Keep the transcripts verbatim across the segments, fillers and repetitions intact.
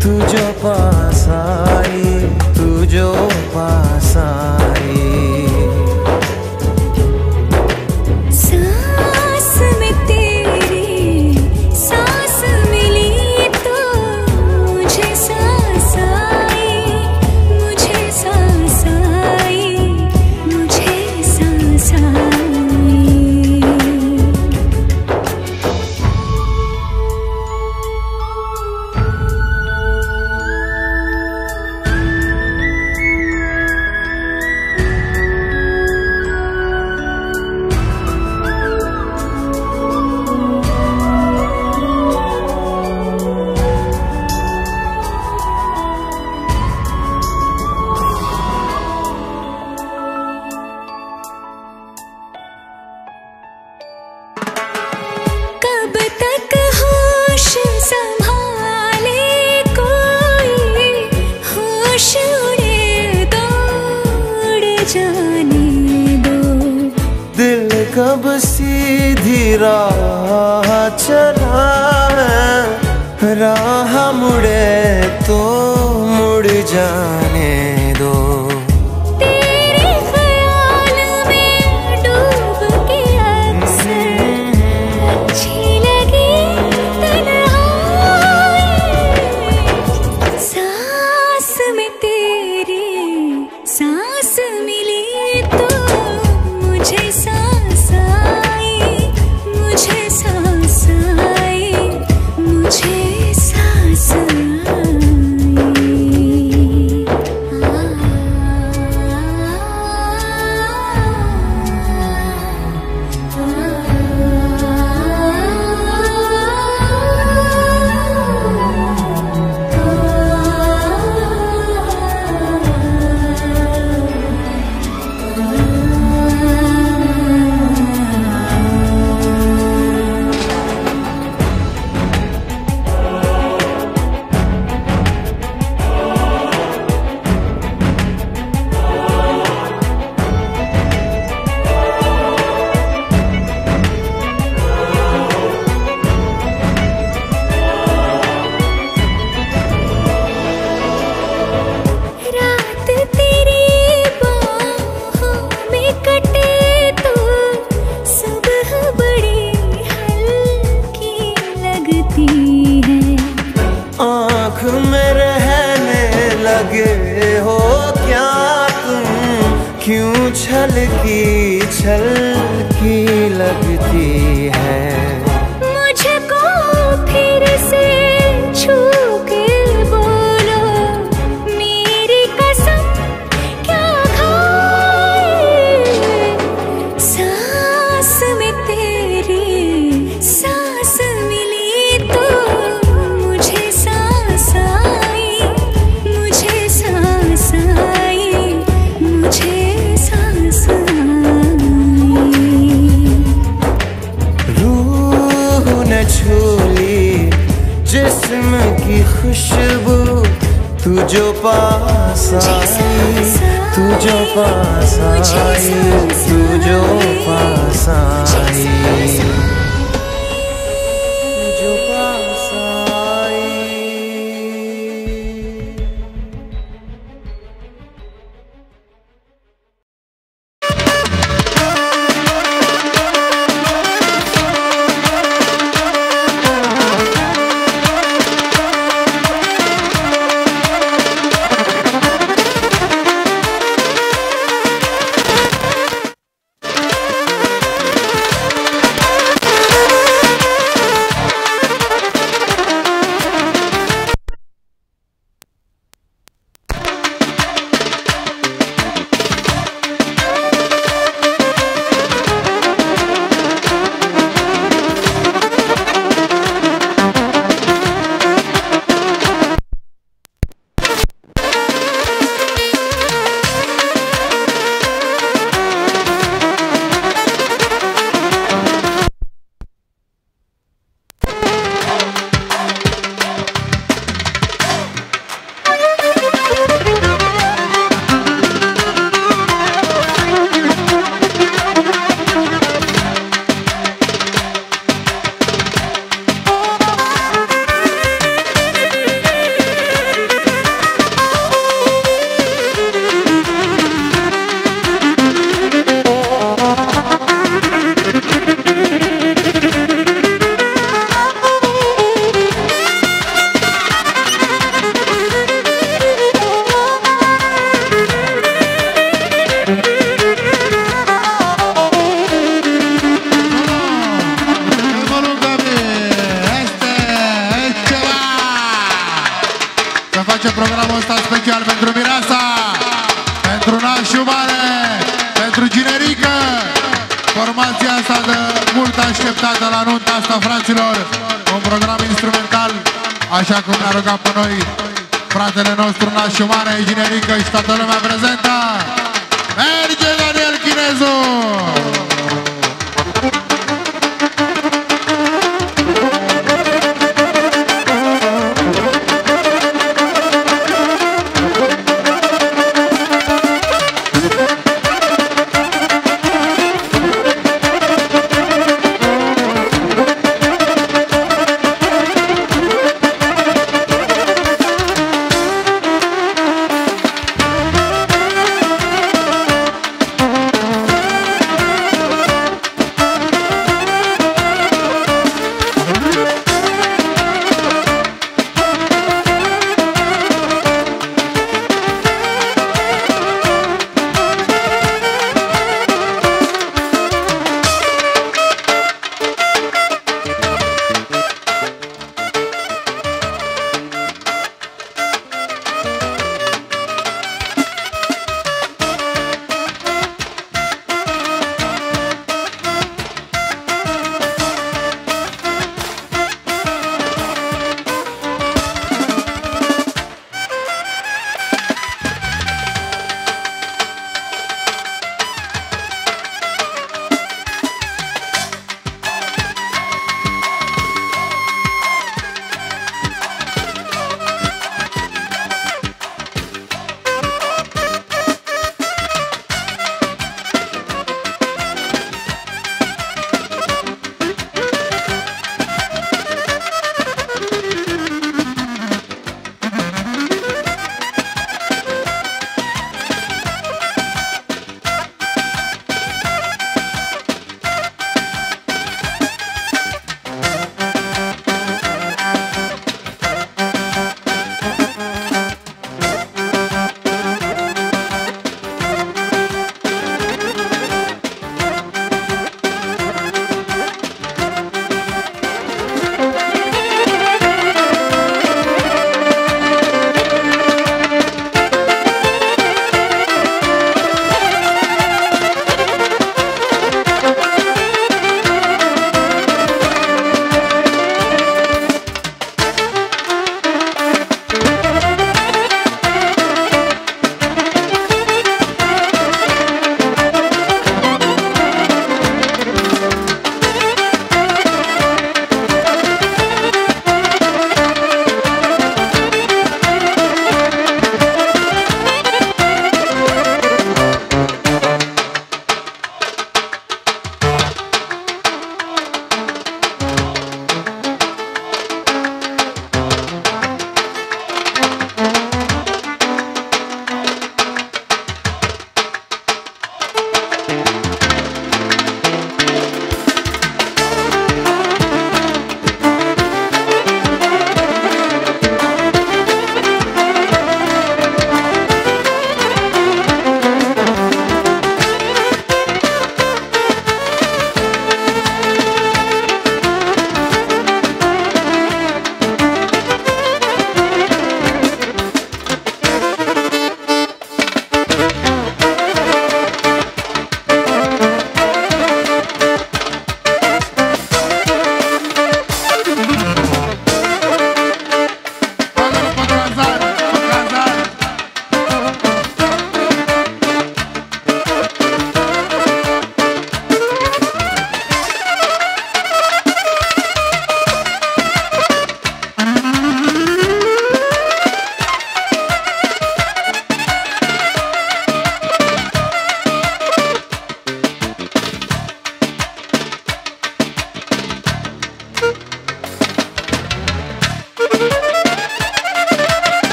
तू जो पास आई, तू जो पास आई। सांस में तेरी सांस मिली तो मुझे सांस आई, मुझे सांस आई, मुझे सांस आई। कब तक होश संभाले कोई, होश उड़े दो, उड़ जाने दो। दिल कब सीधी राह चला है, राह मुड़े तो मुड़ जाने दो। तेरे ख्याल में डूब के अक्सर अच्छी लगी तन्हाई। सांस में तेरी सांस मिली तो मुझे सांस आई, मुझे सांस आई, मुझे सांस आई। रात तेरी बाहों में कटे तो सुबह बड़ी हल्की लगती है। आँख में रहने लगे हो क्या तुम, क्यों छलकी छलकी लगती है। मुझको फिर से छू के बोलो, मेरी कसम क्या खाए। सांस में तेरी सांस मिली तो मुझे सांस आई, मुझे सांस आई, मुझे सांस आई। रूह ने छू ली जिस्म की खुशबू, तू जो पास आई, तू जो पास आई, तू जो पास आई। Formația asta de mult așteptată la nunta asta, fraților. Un program instrumental, așa cum ne-a rugat pe noi fratele nostru Nașu Mare, Ginerică și toată lumea prezentă. Merge Daniel Chinezu!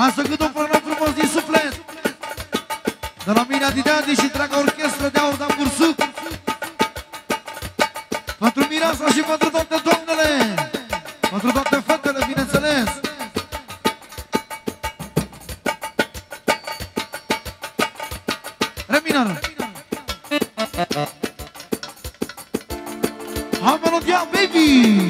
Hai să cânt un program frumos din suflet de la mine Adi Adi și întreaga orchestră de Aur Dan Bursuc. Pentru mireasa și pentru toate doamnele, pentru toate fetele, bineînțeles. Remină! Hai melodia, baby!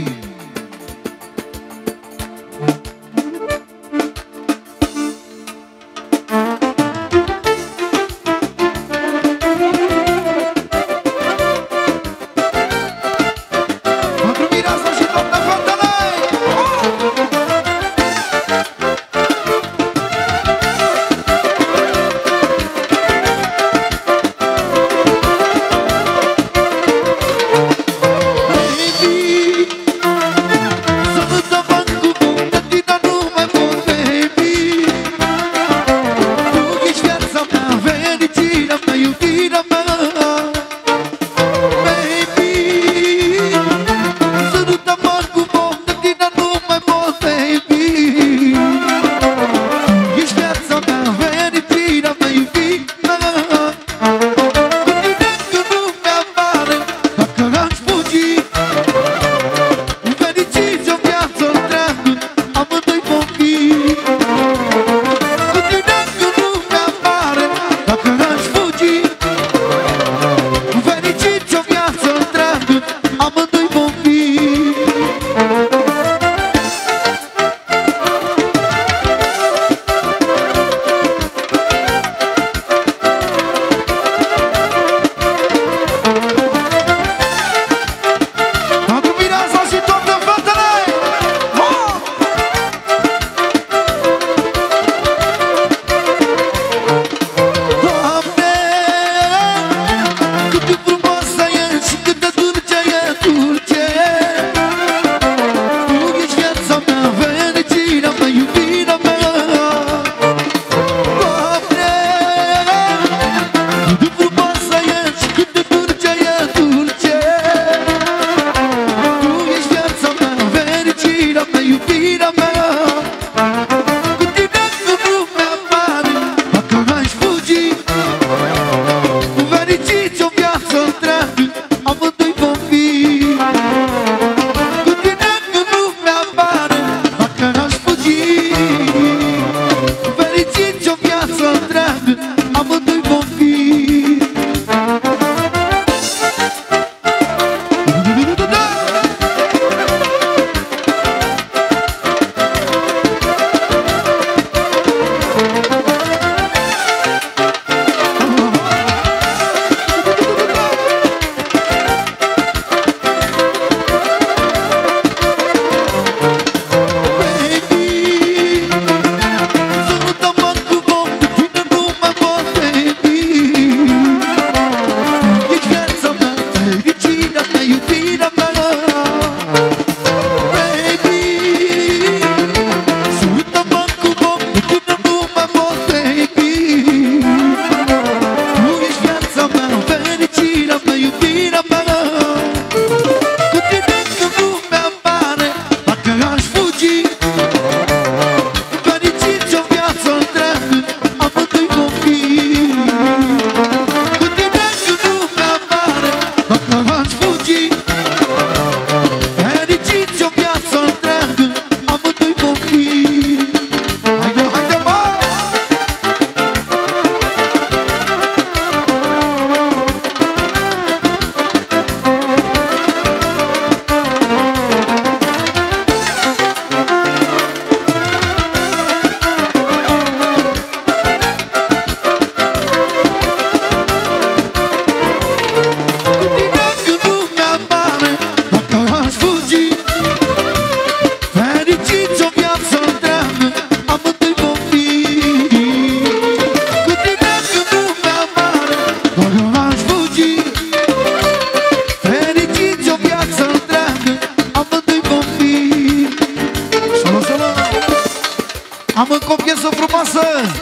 Am încă o piesă frumoasă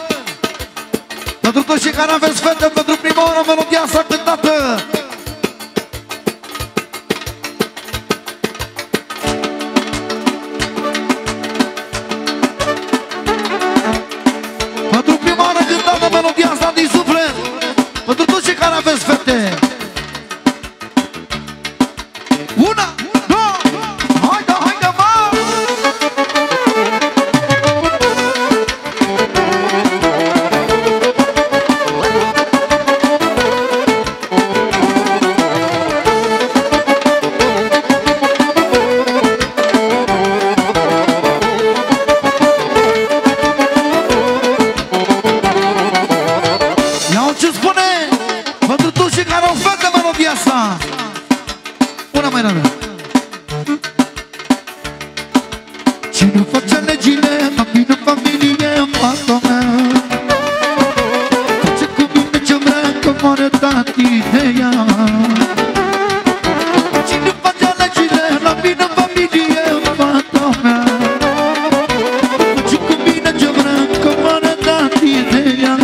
pentru toți cei care aveți fete, pentru prima oară melodia asta cântată. Cine face legile, la mine familie, fata mea. Face cu mine ce vrea, că m-a arătat ideea. Cine face legile, la mine familie, fata mea. Face cu mine ce vrea, că m-a arătat ideea.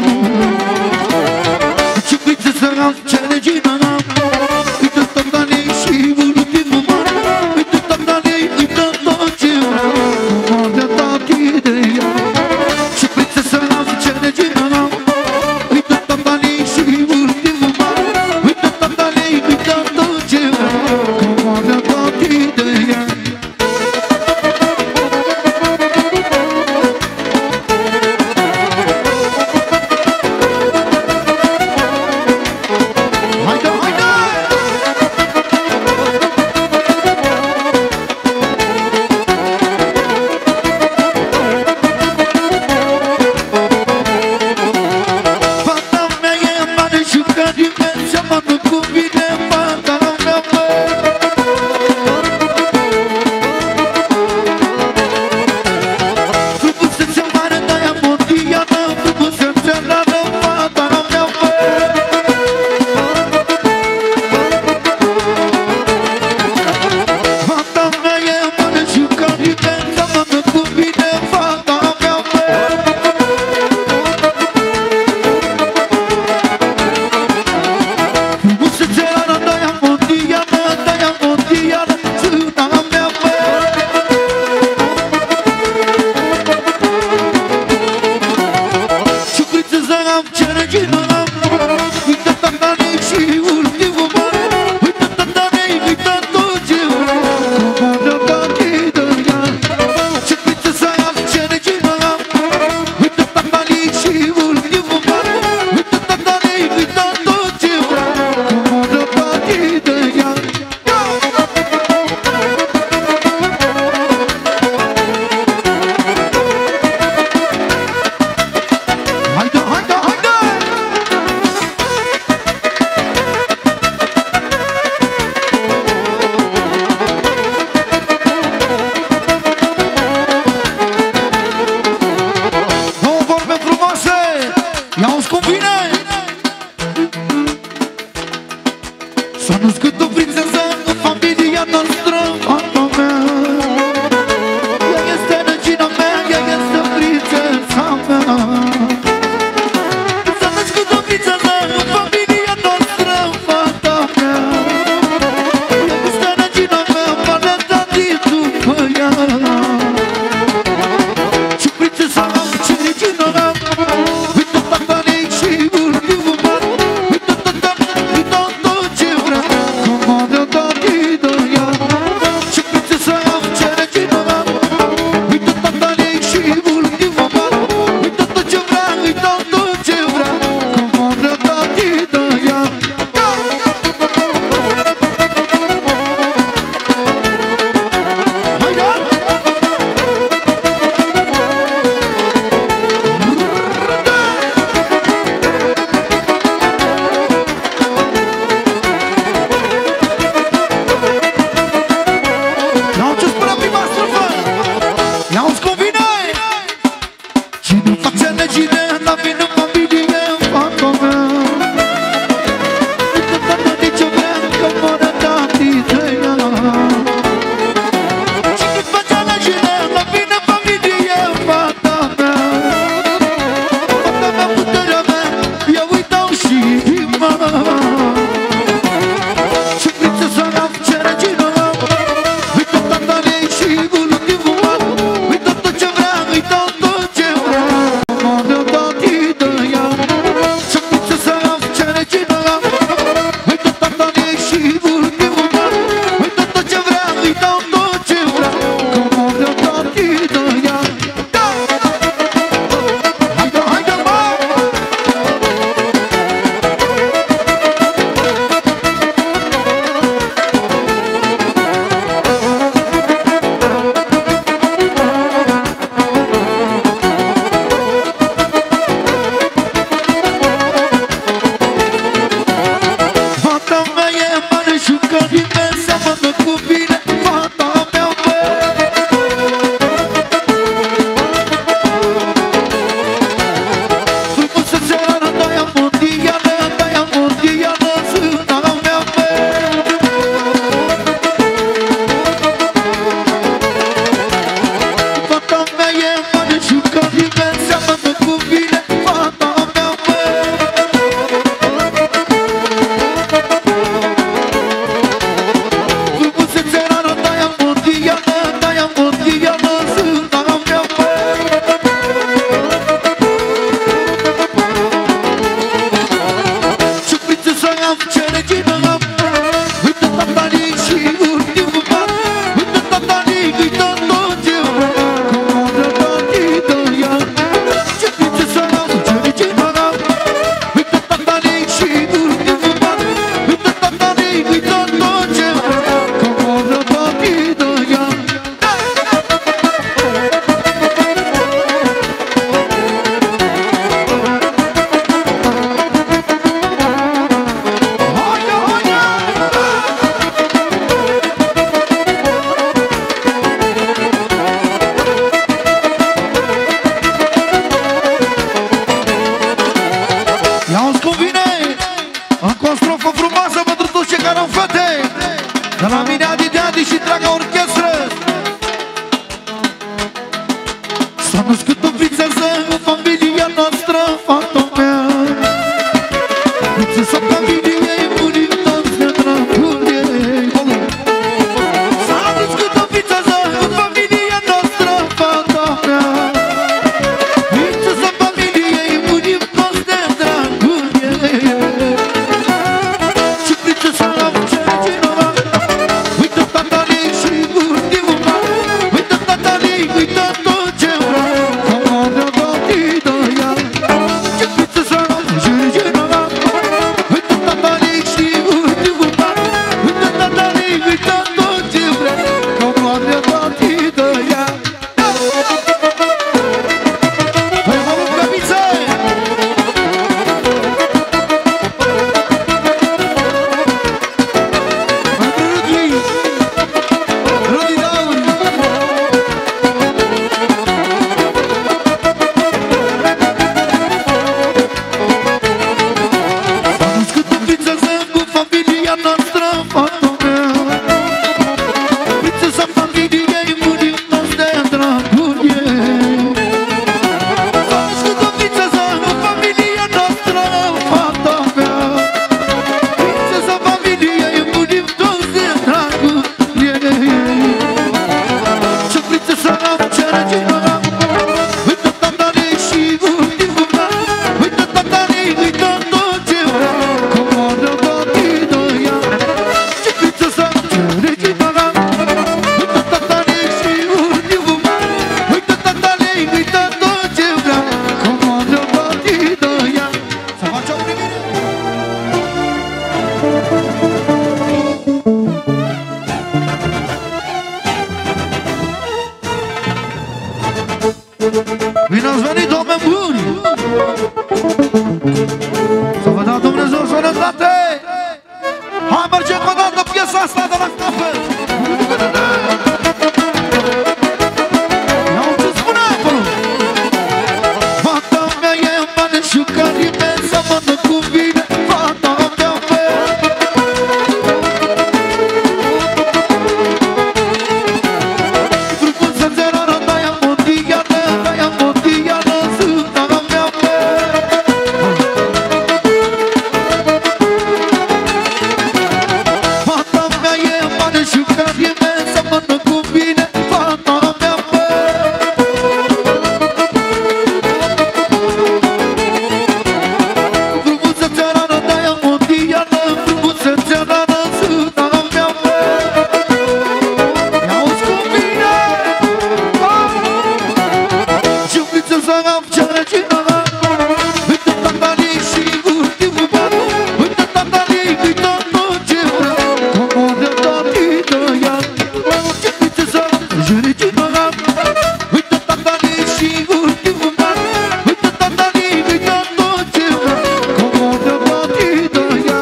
Ce uite să am, ce regina am. Uite tata ei și ultimul mare. Uite tata ei, uite tot ce vreau. M-a arătat ideea. Bine ați venit, oameni buni! Să vă dea Dumnezeu sănătate! Hai, mergem cu o dată piesa asta de la capăt! Iau ce spune acolo! Fata mea e maneșucă imensă, mănă cu vine, fata mea mea! Frumoasă țărară, de-aia mondială, de-aia mondială, zâna mea mea! Fata mea e maneșucă imensă, mănă cu vine, fata mea mea! Frumoasă țărară, de-aia mondială, frumoasă țărară, zâna mea mea! Ia-uzi cum vine! Și ubliță să am ce regina mea! Uite tatalii și ultimul ban! Uite tatalii, uite tot ce vrea! Comodă tatii de ea! Și ubliță să am ce regina mea! Uite tatalii și ultimul ban! Uite tatalii, uite tot ce vrea! Comodă tatii de ea!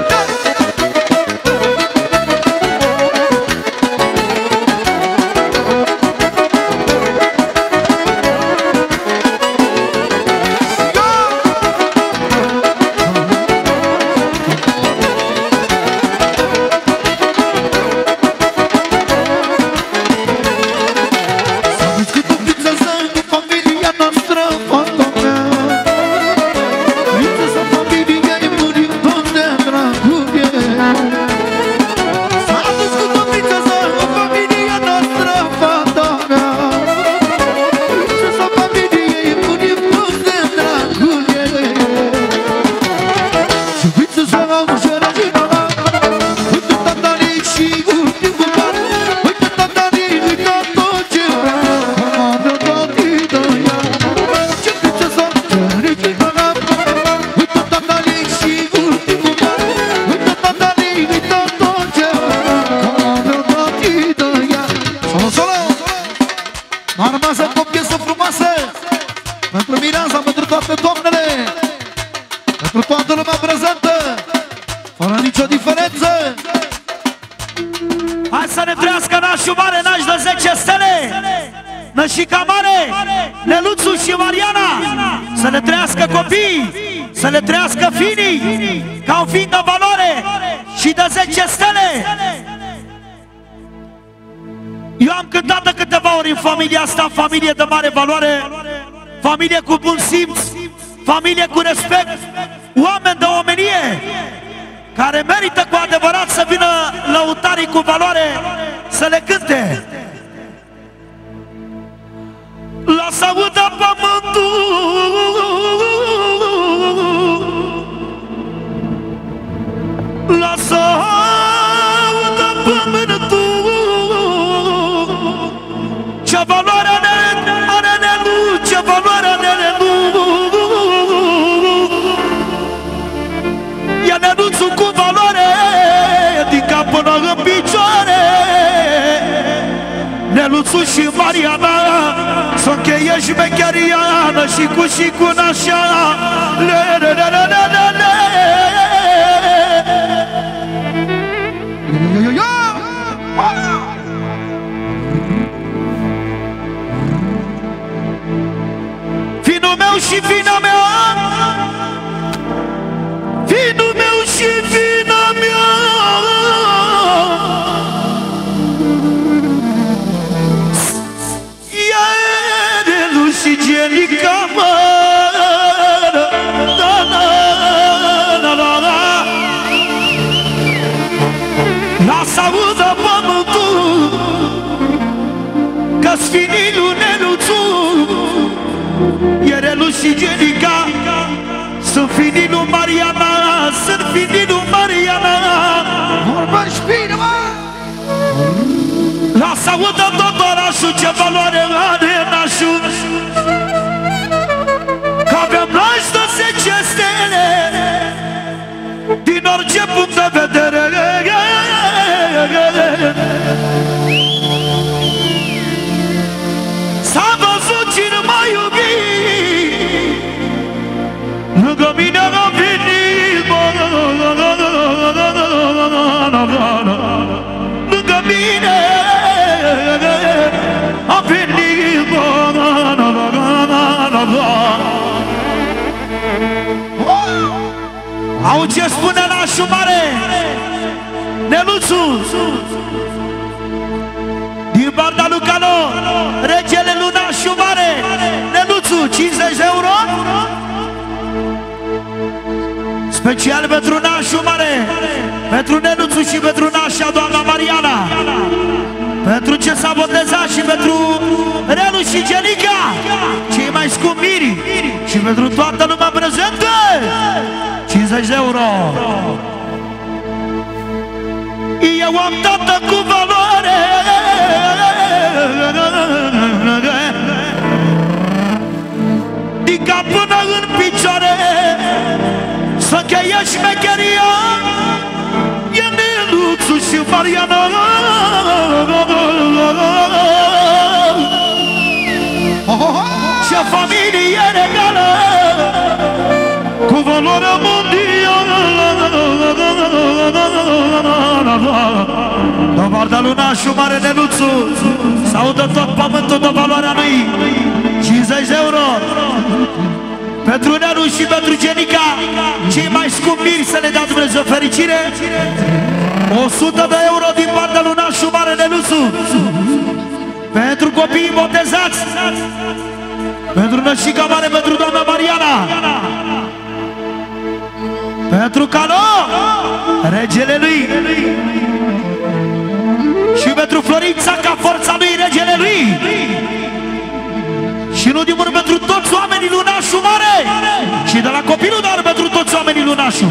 S-a născut o prințesă în familia noastră, fata mea. Prințesa familiei murim toți de dragul ei. S-a născut o prințesă în familia noastră, fata mea. Prințesa familiei murim toți de dragul ei. Și prințesa am și regina mea. Uite tatalii și ultimul ban. Uite tatalii, uite tot ce vrea. Comandă tatii de ea. Și prințesa și regina mea. Uite tatalii și ultimul ban. Uite tatalii, uite tot ce vrea. Comandă tatii de ea. Solo, solo! M-a rămas încă o piesă frumoasă pentru Mireasa, pentru toate doamnele, pentru toată lumea prezentă, fără nicio diferență. Hai să ne trăiască nașul mare, naș de zece stele, Nășica mare, Neluțu și Mariana. Să ne trăiască copii, să ne trăiască finii, ca un fiind de valoare și de zece stele. Eu am cântat de câteva ori în familia asta, familie de mare valoare, familie cu bun simț, familie cu respect, oameni de omenie, care merită cu adevărat să vină lăutarii cu valoare să le cânte. Lasă audă pământul, lasă audă pământul, ce valoare are, are Nelu, ce valoare are Nelu. Ia Neluțul cu valoare, din cap până în picioare. Neluțul și Mariana să încheie șmecheriană și cu și cu nașa. Le, le, le, le, le, le, le. Finul meu și vina mea, finul meu și vina mea, ia Nelu și Genica, mă, da, da, da, da, da. Lasă audă pământul, că-s finii lui Neluțu, e Nelu și Genica, sunt finii lui Mariana, sunt finii lui Mariana. Vorbești bine, mă! Lasă audă tot orașul, ce valoare are nașul, că avem naș de zece stele, din orice punct de vedere. S-a văzut cine m-a iubit, Auzi ce spune nașul mare, Neluțu, din partea lui Calo, regele lui nașul mare, Neluțu, cincizeci de euro. Special pentru nașul mare, pentru Neluțu și pentru nașa doamna Mariana, pentru ce s-a botezat și pentru Relu și Genica, cei mai scumpiri, și pentru toată lumea prezentă, cincizeci de euro. Eu am tată cu valoare, din cap până în picioare, să cheie șmecheria, e Neluțu și Mariana. Ce familie regală, cu valoare mondială. De partea lui nașul mare Neluțu, s-audă tot pământul de valoarea lui, cincizeci de euro. Pentru Nelu și pentru Genica, cei mai scumpiri, să le dea Dumnezeu fericire, o sută de euro din partea lui nașul mare Neluțu. Pentru copiii botezați, pentru nășica mare, pentru doamna Mariana, pentru Calo, regele lui, și pentru Florința, ca forța lui, regele lui. Și nu din urmă pentru toți oamenii lui nașul mare, și de la copilul, dar pentru toți oamenii lui nașul.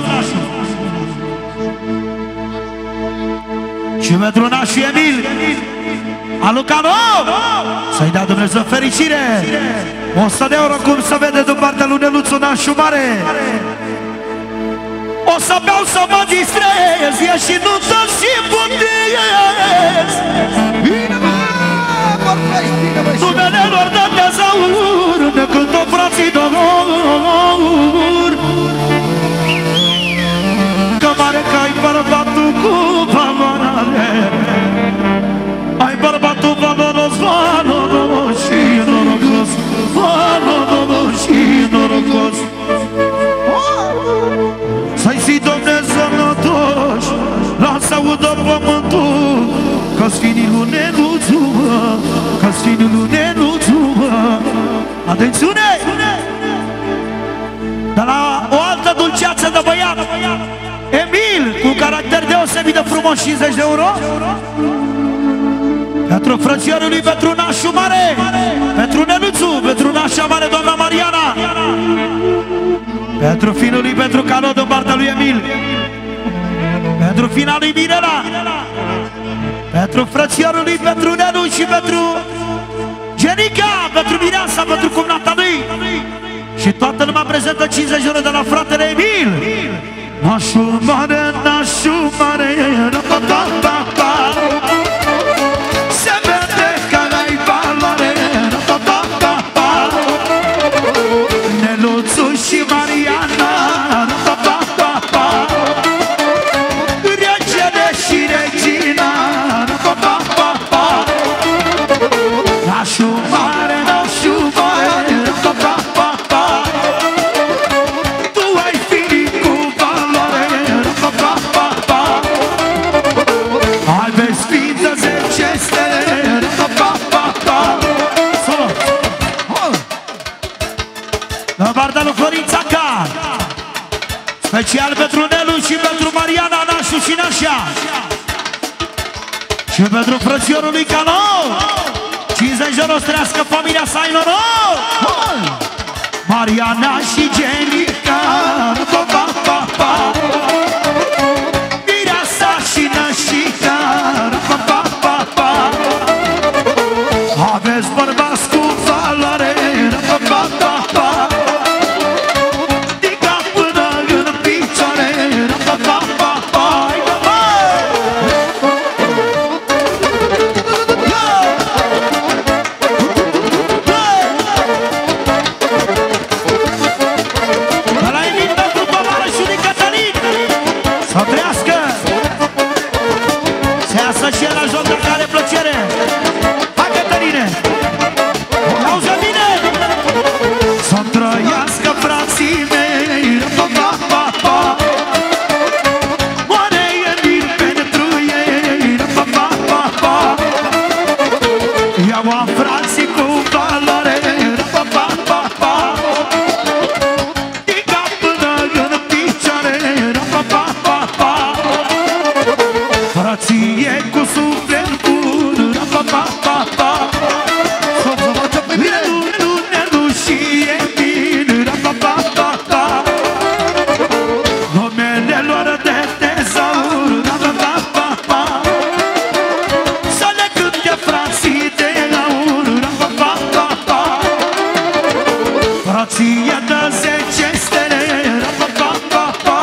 Și pentru nașul Emil, alu Calo, să-i dea Dumnezeu fericire, o sută de euro, cum se vede din partea lui Neluțu, nașul mare. O să beau să mă distrez, e și nu tot și botez. Numele lor de tezaur, ne cântă frații de or. Că mare că ai bărbatul cu valoare, ai bărbatul valoros, valoros și norocos, valoros și norocos. Să-i zi, Doamne, sănătoși, lasă audă pământul, că-s finii lui Neluțu, că-s finii lui Neluțu. Atențiune! De la o altă dulceață de băiat, Emil, cu caracter deosebit de frumos, cincizeci de euro. Pentru frățiorul lui, pentru nașul mare, pentru Neluțu, pentru nașa mare, doamna Mariana, pentru finul lui, pentru Calo, din partea lui Emil, pentru fina lui Mirela, pentru frățiorul lui, pentru Nelu și pentru Genica, pentru Mireasa, pentru cumnata lui, și toată lumea prezentă cincizeci de euro de la fratele Emil. Nașul mare, nașul mare, pa, pa, pa, pa. Se vede că ai valoare, pa, pa, pa, pa. Neluțu și Mariana, pa, pa, pa, pa. Regele și regina, pa, pa, pa, pa. Nașul mare, nașul mare, pa, pa, pa, pa. Tu ai fi cu valoare, pa, pa, pa, pa. Ai vezi ființă zece stele, pa, pa, pa, pa. Solo! La partea lui Florința Ca, special pentru Nelu și pentru Mariana, nașul și nașa, și pentru frățiorul lui Calo, cincizeci de euro, străiască familia să ai noroc. Mariana și Genica, pa, pa, pa, pa. Mireasa și nășica, pa, pa, pa, pa. Aveți bărbați cu valoare, pa, pa, pa, pa. Din cap până în picioare, pa, pa, pa, pa. Ăla-i din pa. Nelu, nelu, nelu și e bine, ra pa pa pa pa. Numele lor de tezaur, ra pa pa pa pa. Să le cânte frații de aur, ra pa pa pa pa. Frație de zece stele, ra pa pa pa pa.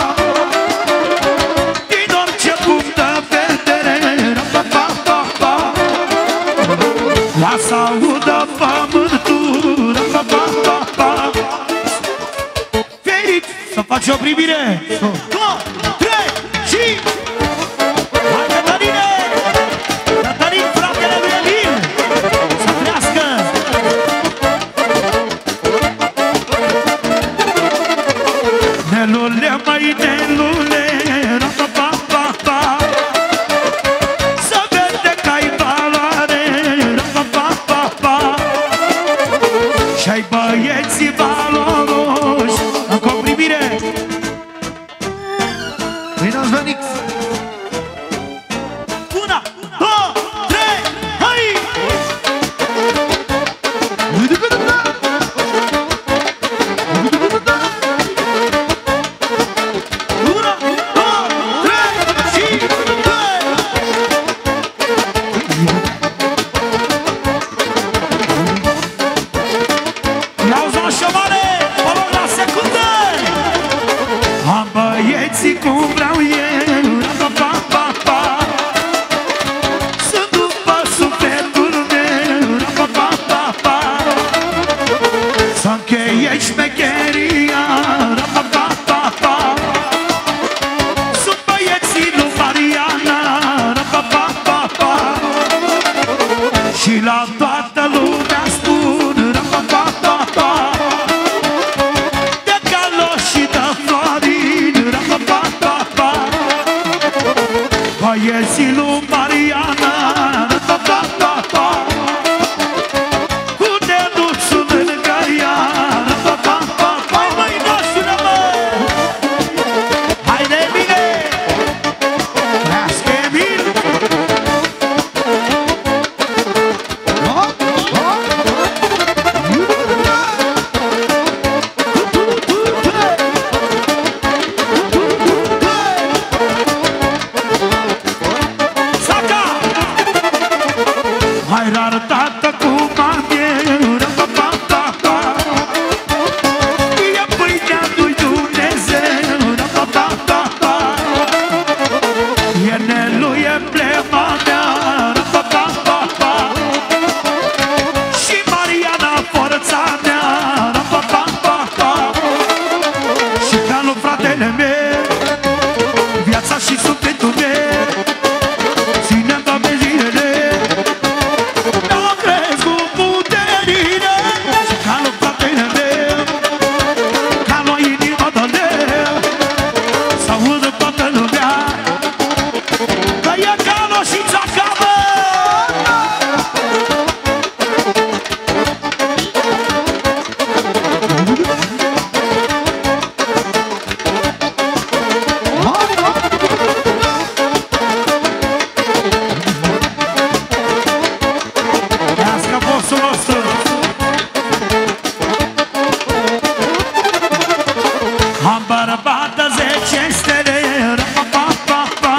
Din orice punct de vedere, ra pa pa pa pa. Lasă audă pământul, ra pa pa pa pa. Ferit, să faci o privire. Două, trei și... Hai, Cătăline! Cătălin, fratele lui Emil! Să trească! Nelule, mai nelule, ra pa pa pa pa. Să vede că-ai valoare, ra pa pa pa pa. Și-ai băieții valoroși. Încă o privire. Vino-ți Venix! Una, două, trei, hai! Una, două, trei și doi! Ia-uzi la șomane, mă rog la secundă! Am băieții cum vreau eu, ra pa pa pa pa. Sunt după sufletul meu, ra pa pa pa pa. Să încheie șmecheria, ra pa pa pa pa. Sunt băieții lui Mariana, ra pa pa pa pa. Și la toată lumea spun, ra pa pa pa pa. De Carlos și de Florin, ra pa pa pa pa. Băieții lui Mariana, ra pa pa pa pa. Cu deduțul lângă ea, ra pa pa pa pa. Hai măi, noștri, mă! Hai de bine! Trească Emil! Saca! Hai rar tată cum am eu, ra pa pa pa pa. E pâinea lui Dumnezeu, ra pa pa pa pa. E Nelu, e emblema mea, ra pa pa pa pa. Și Mariana, forța mea, ra pa pa pa pa. Și Calu, fratele meu, viața și sufletul meu. Ține-mi, Doamne, zilele, n-am crescut puterine. Și Calu, fratele meu, Calu, inima de leu. S-audă toată lumea că e Calu și țaca, mă! Trească bossul nostru! Am bărbat de zece stele, ra pa pa pa pa.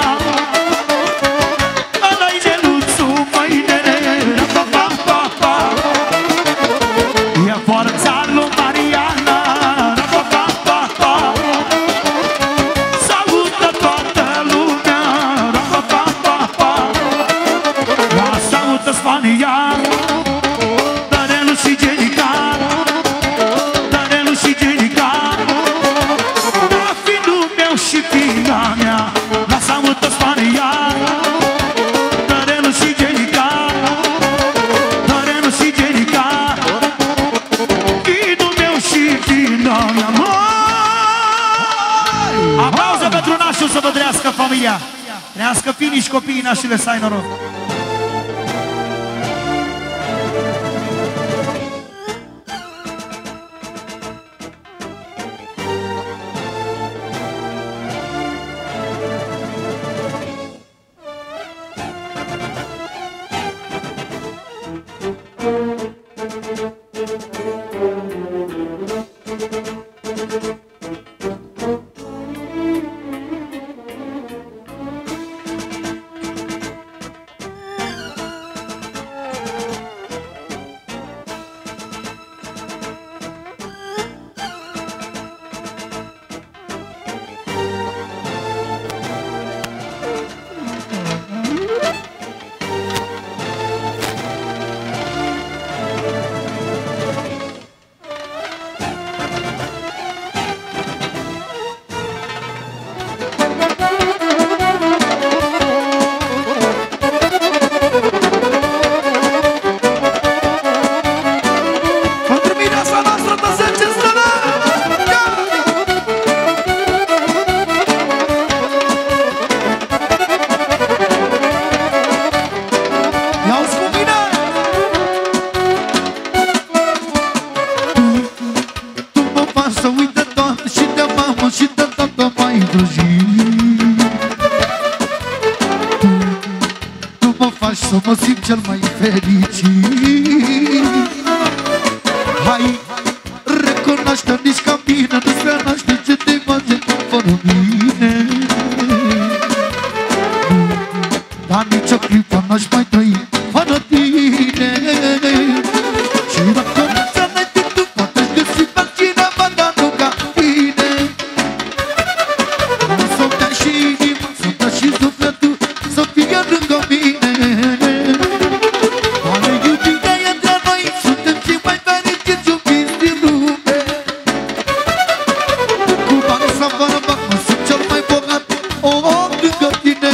Ăla-i Neluțul, mâinele, ra pa pa pa pa. E forța lui Mariana, ra pa pa pa pa. S-audă toată lumea, ra pa pa pa pa. S-audă Spania, Dărelu și Genica, Dărelu și Genica. Da, finul meu și fina mea, lasă-mă-tă Spania, Dărelu și Genica, Dărelu și Genica. Finul meu și fina mea, măi! Aplauze pentru nașul, să vă trească familia. Trească finii și copiii nașile, să ai noroc. mă simt cel mai fericit. Hai, recunoaște nici ca mine, nu-ți prea naște ce te face fără mine. Dar nici o clipă n-aș mai trăi fără tine. Și dacă viața n-ai timp, tu poate-și găsi pe cineva, dar nu ca tine. Să-mi dea și inima, să-mi dea și sufletul, să fie lângă mine. Ale iubirea e între noi, suntem cei mai fericiți iubiți din lume. Cu bani sau fără bani, mă simt cel mai bogat om lângă tine.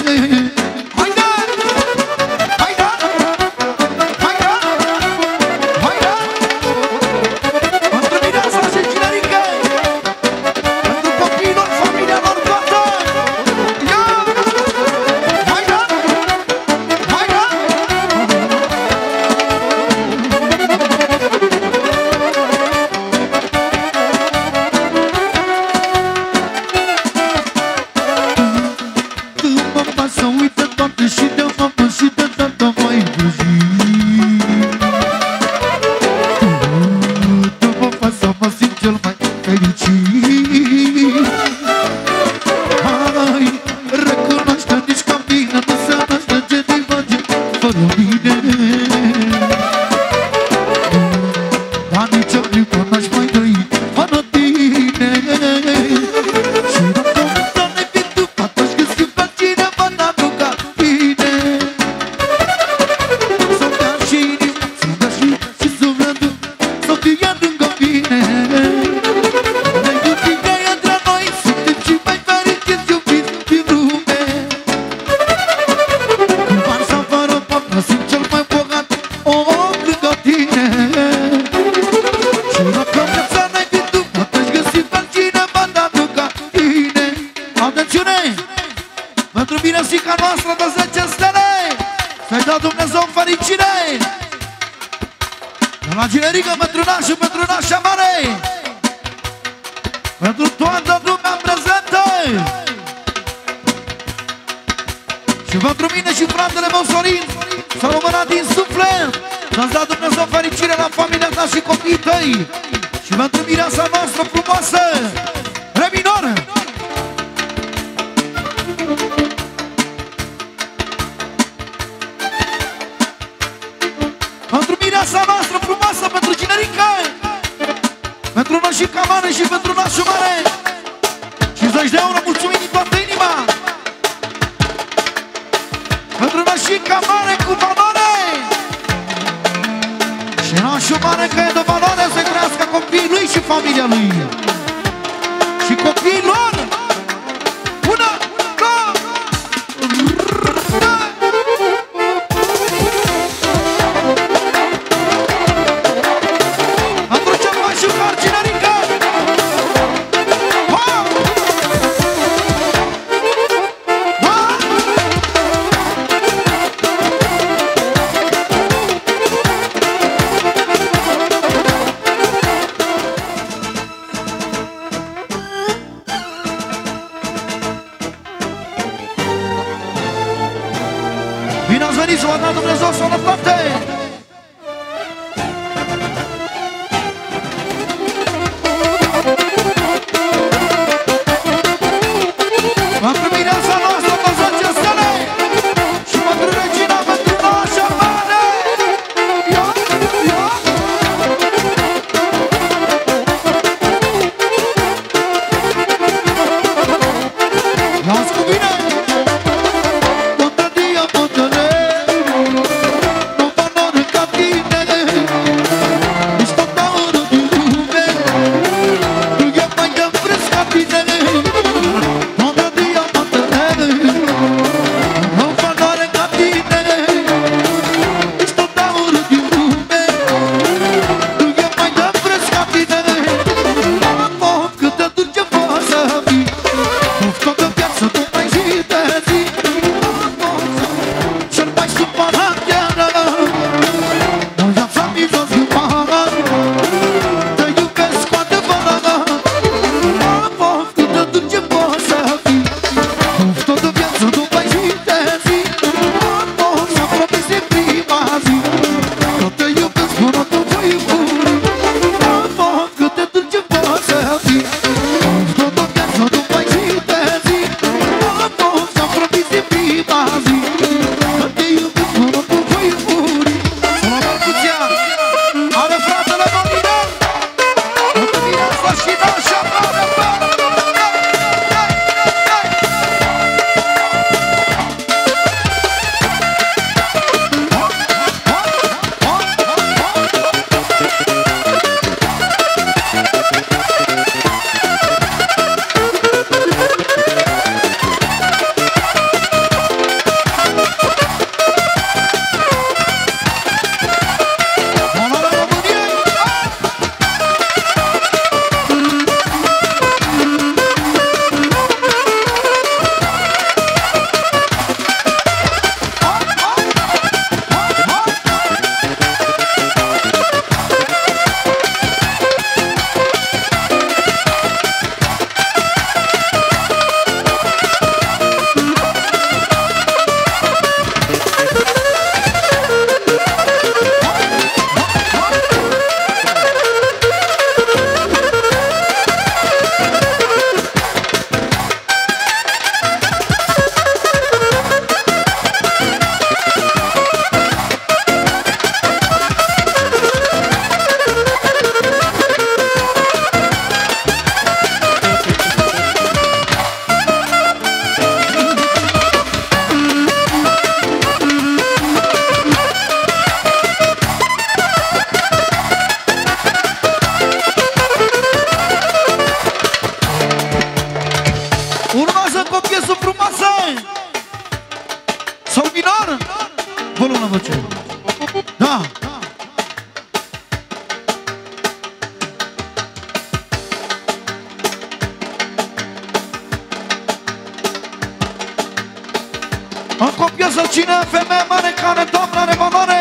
Fac o piesă cine, femeie mare, care doamna are valoare.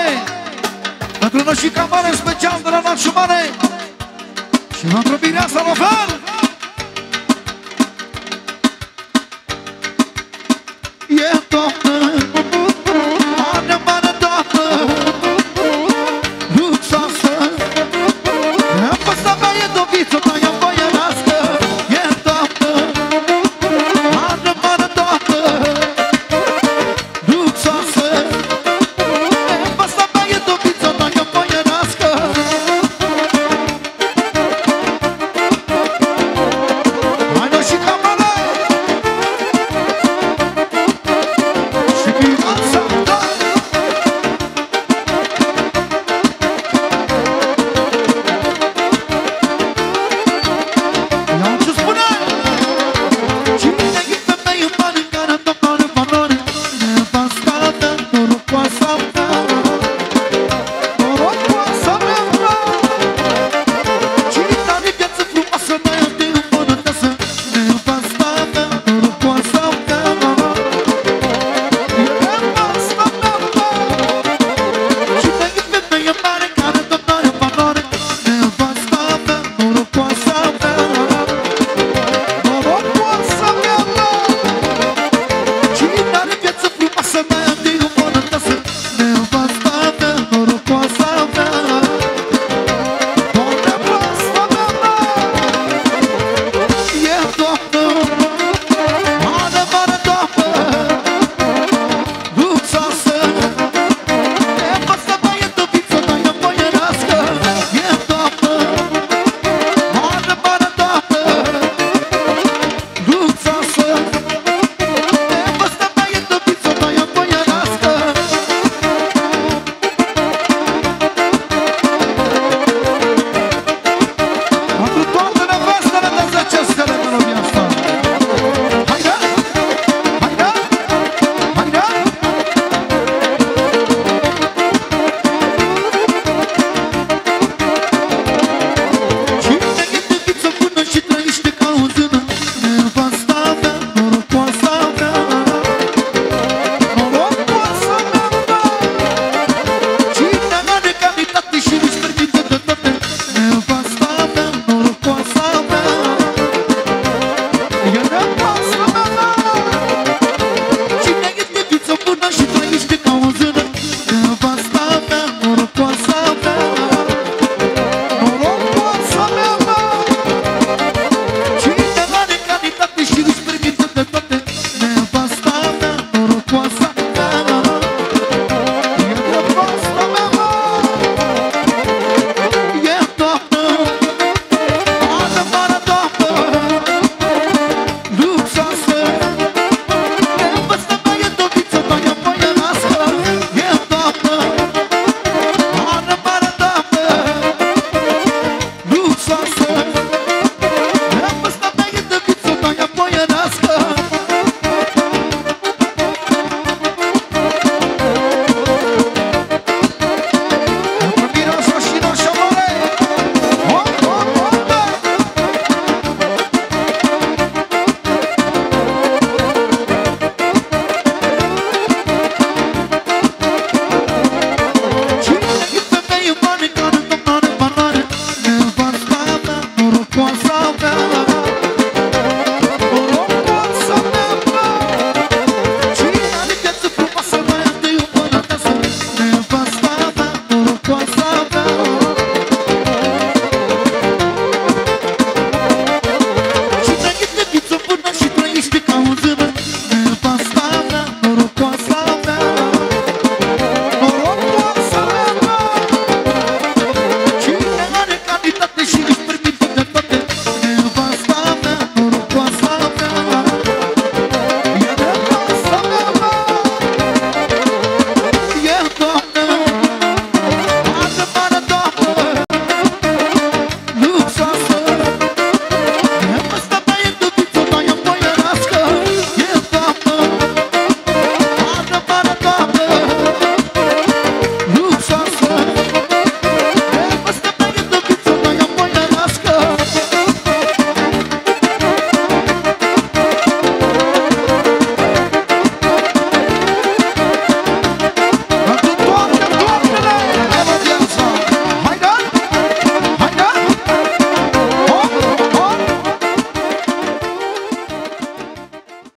Pentru noi și cam mare, special de la Naționale. Și pentru Mireasa la fel.